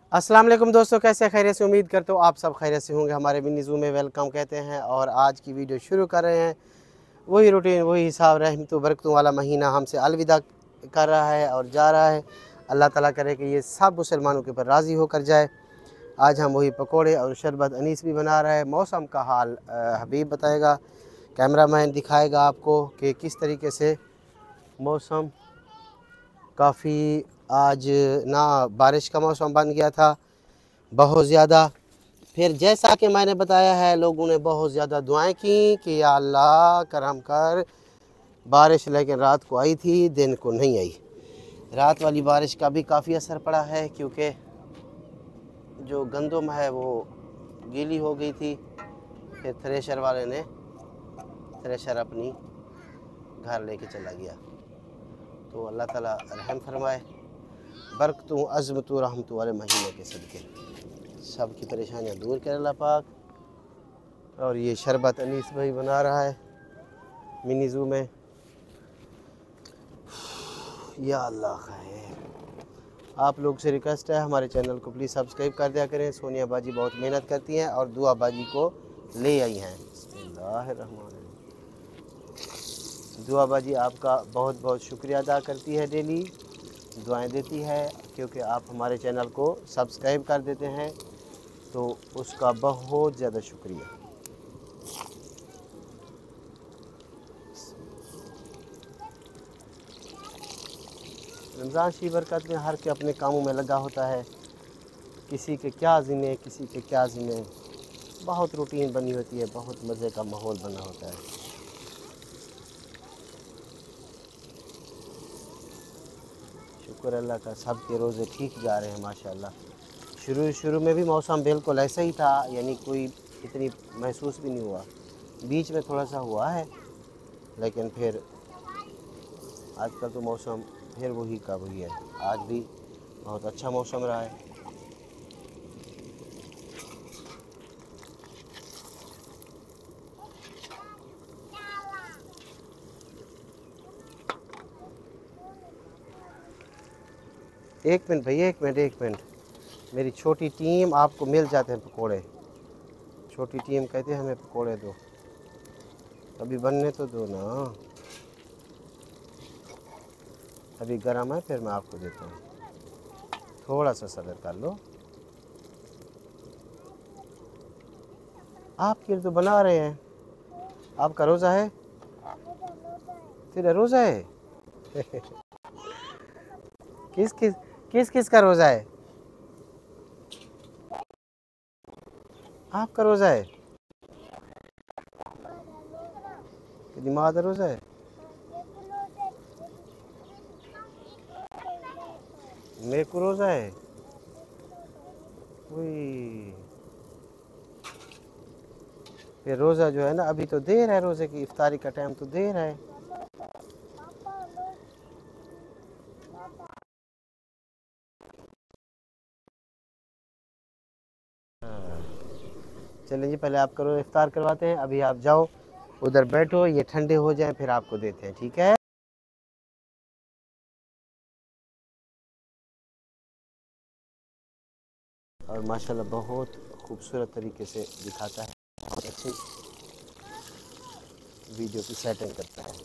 अस्सलाम वालेकुम दोस्तों, कैसे खैरियत से? उम्मीद करता हूँ आप सब खैरियत से होंगे। हमारे मिनी ज़ू में वेलकम कहते हैं और आज की वीडियो शुरू कर रहे हैं। वही रूटीन, वही हिसाब, रहमतों बरकतों वाला महीना हमसे अलविदा कर रहा है और जा रहा है। अल्लाह ताला करे कि ये सब मुसलमानों के ऊपर राज़ी होकर जाए। आज हम वही पकोड़े और शरबत अनीस भी बना रहा है। मौसम का हाल हबीब बताएगा, कैमरामैन दिखाएगा आपको कि किस तरीके से मौसम काफ़ी आज ना बारिश का मौसम बन गया था बहुत ज़्यादा। फिर जैसा कि मैंने बताया है, लोगों ने बहुत ज़्यादा दुआएं की कि या अल्लाह करम कर बारिश, लेकिन रात को आई थी, दिन को नहीं आई। रात वाली बारिश का भी काफ़ी असर पड़ा है क्योंकि जो गंदम है वो गीली हो गई थी। फिर थ्रेशर वाले ने थ्रेशर अपनी घर लेके चला गया। तो अल्लाह ताला रहम फरमाए, बरकतों अज़मतों रहमतों वाले महीने के सदके सब की परेशानियाँ दूर करे अल्लाह पाक। और ये शरबत अनीस भाई बना रहा है मिनी ज़ू में। या अल्लाह खैर, आप लोग से रिक्वेस्ट है हमारे चैनल को प्लीज़ सब्सक्राइब कर दिया करें। सोनिया बाजी बहुत मेहनत करती हैं और दुआ बाजी को ले आई हैं। बिस्मिल्लाहिर्रहमानिर्रहीम। दुआ बाजी आपका बहुत बहुत शुक्रिया अदा करती है, डेली दुआएं देती है क्योंकि आप हमारे चैनल को सब्सक्राइब कर देते हैं, तो उसका बहुत ज़्यादा शुक्रिया। रमज़ान की बरकत में हर के अपने कामों में लगा होता है, किसी के क्या ज़िम्मे, किसी के क्या ज़िम्मे। बहुत रूटीन बनी होती है, बहुत मज़े का माहौल बना होता है। शुक्र अल्लाह का, सब के रोज़े ठीक जा रहे हैं माशाल्लाह। शुरू में भी मौसम बिल्कुल ऐसा ही था, यानी कोई इतनी महसूस भी नहीं हुआ। बीच में थोड़ा सा हुआ है, लेकिन फिर आजकल तो मौसम फिर वही का वही है। आज भी बहुत अच्छा मौसम रहा है। एक मिनट भैया, एक मिनट। मेरी छोटी टीम आपको मिल जाते हैं पकोड़े। छोटी टीम कहते हैं हमें पकोड़े दो, अभी बनने तो दो ना, अभी गर्म है, फिर मैं आपको देता हूँ। थोड़ा सा सब्र कर लो। आपके लिए तो बना रहे हैं। आपका रोज़ा है? फिर रोज़ा है? किस किस का रोज़ा है? आपका रोज़ा है? दिमाग का रोज़ा है? मेरे को रोज़ा है। वही, फिर रोज़ा जो है ना, अभी तो देर है, रोज़े की इफ्तारी का टाइम तो देर है। चलिए जी, पहले आप करो, इफ्तार करवाते हैं। अभी आप जाओ उधर बैठो, ये ठंडे हो जाए फिर आपको देते हैं, ठीक है? और माशाल्लाह बहुत खूबसूरत तरीके से दिखाता है, बहुत अच्छी वीडियो की सेटिंग करता है।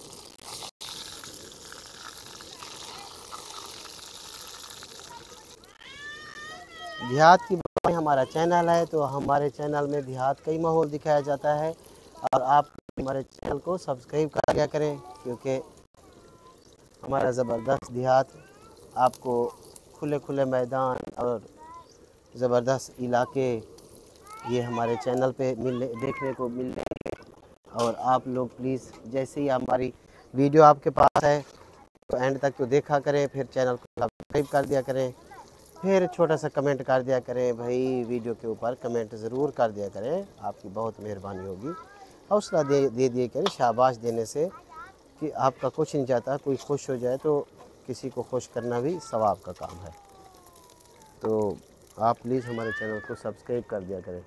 देहात की बातें हमारा चैनल है, तो हमारे चैनल में देहात का ही माहौल दिखाया जाता है। और आप हमारे चैनल को सब्सक्राइब कर दिया करें क्योंकि हमारा ज़बरदस्त देहात आपको खुले खुले मैदान और ज़बरदस्त इलाके ये हमारे चैनल पे देखने को मिलेंगे। और आप लोग प्लीज़, जैसे ही हमारी वीडियो आपके पास है तो एंड तक तो देखा करें, फिर चैनल को सब्सक्राइब कर दिया करें, फिर छोटा सा कमेंट कर दिया करें। भाई वीडियो के ऊपर कमेंट ज़रूर कर दिया करें, आपकी बहुत मेहरबानी होगी। हौसला दे दिए करें, शाबाश देने से कि आपका कुछ नहीं जाता। कोई खुश हो जाए तो किसी को खुश करना भी सवाब का काम है। तो आप प्लीज़ हमारे चैनल को सब्सक्राइब कर दिया करें।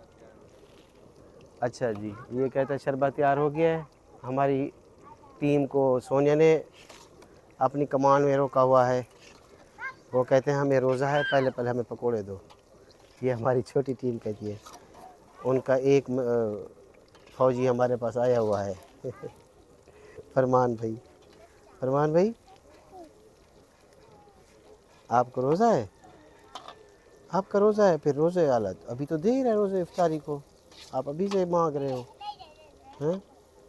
अच्छा जी, ये कहता है शरबत तैयार हो गया है। हमारी टीम को सोनिया ने अपनी कमान में रोका हुआ है। वो कहते हैं हमें रोज़ा है, पहले पहले हमें पकोड़े दो। ये हमारी छोटी टीम कहती है। उनका एक फ़ौजी हमारे पास आया हुआ है फरमान भाई। फरमान भाई, आपको रोज़ा है? आपका रोज़ा है? फिर रोज़े हालत अभी तो देर है रोज़े इफ्तारी को, आप अभी से मांग रहे हो हैं?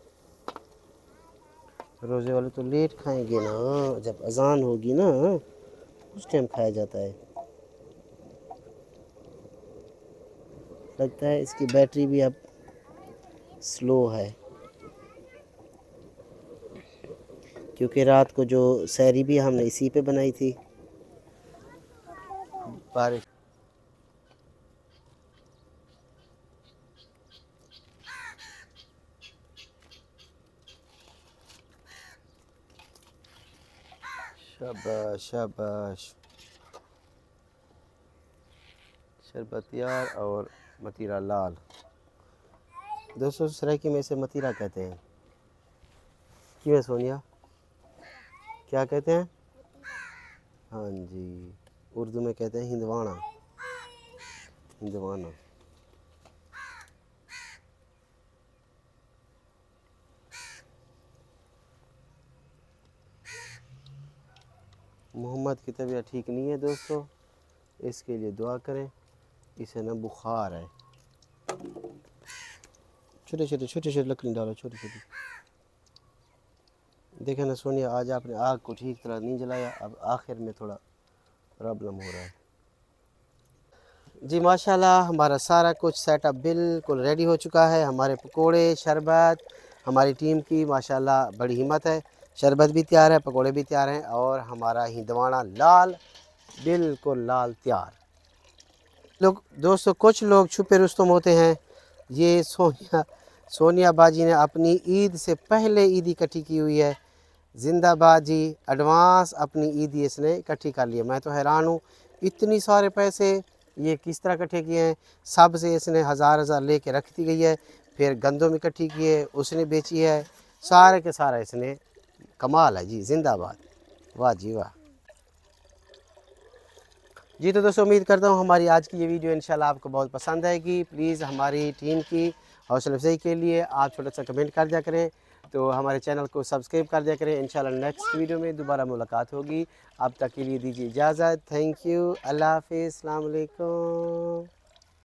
रोज़े वाले तो लेट खाएंगे ना, जब अजान होगी ना उस टाइम खाया जाता है। लगता है इसकी बैटरी भी अब स्लो है, क्योंकि रात को जो सहरी भी हमने इसी पे बनाई थी। बारिश शाबाश शाबाश। शरबत यार और मतीरा लाल। दोस्तों सराइकी में इसे मतीरा कहते हैं। क्यों है सोनिया, क्या कहते हैं? हाँ जी, उर्दू में कहते हैं हिंदवाना, हिंदवाना। मोहम्मद की तबीयत ठीक नहीं है दोस्तों, इसके लिए दुआ करें। इसे ना बुखार है। छोटे छोटे छोटे छोटे लकड़ी डालो, छोटी छोटी। देखें ना सोनिया, आज आपने आग को ठीक तरह नहीं जलाया, अब आखिर में थोड़ा प्रॉब्लम हो रहा है। जी माशाल्लाह, हमारा सारा कुछ सेटअप बिल्कुल रेडी हो चुका है। हमारे पकोड़े, शरबत, हमारी टीम की माशाल्लाह बड़ी हिम्मत है। शरबत भी तैयार है, पकोड़े भी तैयार हैं और हमारा हिंदवाना लाल बिल्कुल लाल तैयार। लोग दोस्तों, कुछ लोग छुपे रुस्तम होते हैं। ये सोनिया बाजी ने अपनी ईद से पहले ईद इकट्ठी की हुई है। जिंदाबाद जी, एडवांस अपनी ईद इसने इकट्ठी कर ली है। मैं तो हैरान हूँ, इतनी सारे पैसे ये किस तरह इकट्ठे किए हैं। सब से इसने हज़ार हज़ार ले के रख दी गई है, फिर गंदम इकट्ठी की है, उसने बेची है। सारे के सारा इसने कमाल है जी, जिंदाबाद, वाह जी वाह। जी तो दोस्तों, उम्मीद करता हूँ हमारी आज की ये वीडियो इंशाल्लाह आपको बहुत पसंद आएगी। प्लीज़ हमारी टीम की हौसला अफजाई के लिए आप छोटा सा कमेंट कर दिया करें, तो हमारे चैनल को सब्सक्राइब कर दिया करें। इंशाल्लाह नेक्स्ट वीडियो में दोबारा मुलाकात होगी। अब तक के लिए दीजिए इजाज़त। थैंक यू, अल्लाह हाफ़िज़, अस्सलाम वालेकुम।